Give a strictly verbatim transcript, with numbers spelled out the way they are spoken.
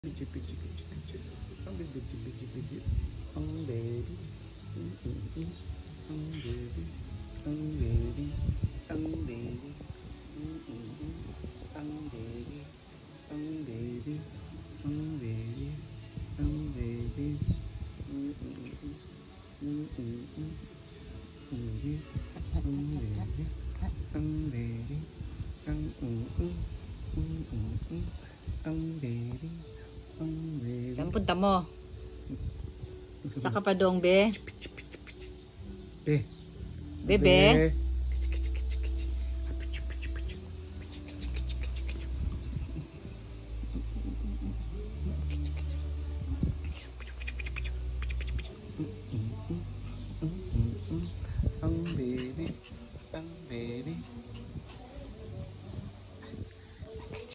Biji biji biji biji, ang biji biji biji, ang baby, ang baby, ang baby, ang baby, ang baby, ang baby, ang baby, ang baby, ang baby, ang baby, ang baby, ang baby, ang ang baby. Saan punta mo? Sa kapadong, be? Be. Bebe?